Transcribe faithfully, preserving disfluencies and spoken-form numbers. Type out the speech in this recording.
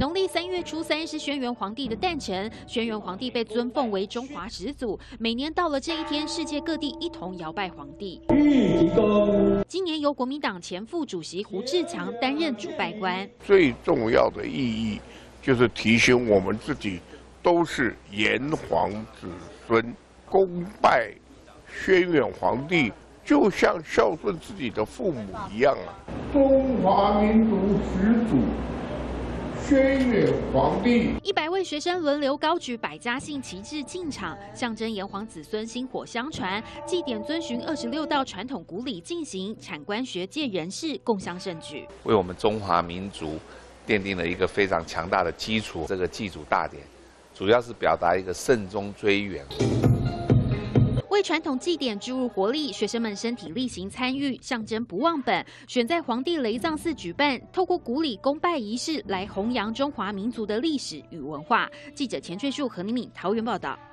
农历三月初三是轩辕皇帝的诞辰，轩辕皇帝被尊奉为中华始祖。每年到了这一天，世界各地一同摇拜皇帝。今年由国民党前副主席胡志强担任主拜官。 最重要的意义就是提醒我们自己都是炎黄子孙，恭拜轩辕皇帝，就像孝顺自己的父母一样啊！中华民族始祖。 轩辕皇帝， 一百位学生轮流高举百家姓旗帜进场，象征炎黄子孙薪火相传。祭典遵循二十六道传统古礼进行，产官学界人士共襄盛举， 为我们中华民族奠定了一个非常强大的基础。这个祭祖大典，主要是表达一个慎终追远。 为传统祭典注入活力，学生们身体力行参与，象征不忘本。选在皇帝雷藏寺举办，透过古礼公拜仪式来弘扬中华民族的历史与文化。记者钱翠树、何宁敏桃园报道。